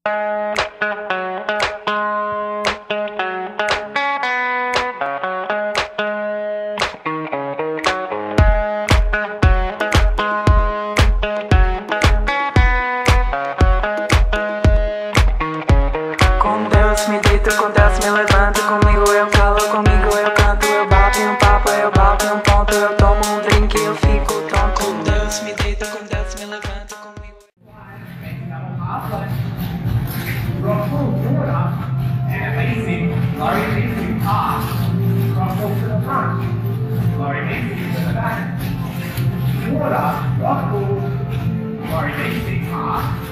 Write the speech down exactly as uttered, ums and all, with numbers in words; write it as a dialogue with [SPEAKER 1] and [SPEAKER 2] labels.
[SPEAKER 1] Com Deus me deito, com Deus me levanto. Comigo eu falo, comigo eu canto. Eu bato em um papo, eu bato em um ponto. Eu tomo um drink e eu fico tonto. Com Deus me deito, com Deus me levanto. Comigo
[SPEAKER 2] Ruffle water and amazing, Laurie Macy pass. Ruffle to the front, Laurie Macy to the back. Water, ruffle, Laurie Macy pass.